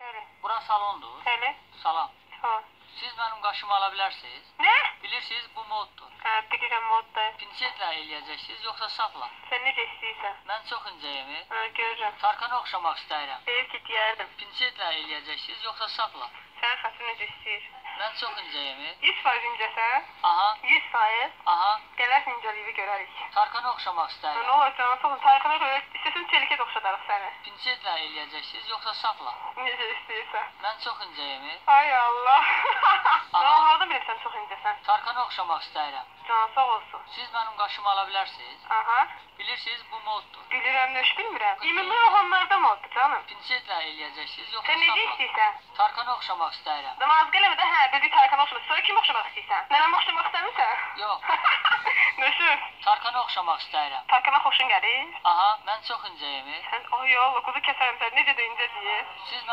Bəli. Bura salondur. Bəli. Salam. Salam. Siz mənim qaşımı ala bilərsiniz? Nə? Bilirsiniz, bu moddur. Hə, bilirəm modda. Pinsetlə eləyəcəksiniz, yoxsa sapla? Sən necə istəyirsən? Mən çox incəyimi. Hə, görürəm. Tarkana oxşamaq istəyirəm. Deyir ki, deyərdim. Pinsetlə eləyəcəksiniz, yoxsa sapla? Sənin xətin necə istəyir? Mən çox incəyimi. 100% incəsən? Aha, 100%? aha. Gələrsən incəliyi görərik. Tarkana oxşamaq Nə istəyirəm. olur canım, soxun. Tarixına görə istəsən çelikə də oxşadarıq səni. Pinsetlə eləyəcəksiniz, yoxsa sapla? Necə istəyirsən? Mən çox incəyimi. Ay Allah. Aha. Canım, harada bilirsən çox incəsən? Tarkana oxşamaq istəyirəm. Canım, sağ olsun. Siz mənim qaşımı ala bilərsiniz? Aha. Bilirsiniz, bu moddur. Bilirəm, nöş bilmirəm. İmmunlu olanlarda mı oldu canım? Pinsetlə eləyəcəksiniz, yoxsa Sən necə sapla? istəyirsən? Tarkana oxşamaq istəyirəm. Namaz qələmə də, hə, bildi Tarkan oxşamaq. Sonra kim oxşamaq istəyirsən? Nənəm oxşamaq istəmirsən? Yox. Nöşür, Tarkana oxşamaq istəyirəm. Tarkana xoşun gəlir? Aha, mən çox incəyimi. Sən, ay Allah, quzu kəsərəm sən, necə də incə deyir. Siz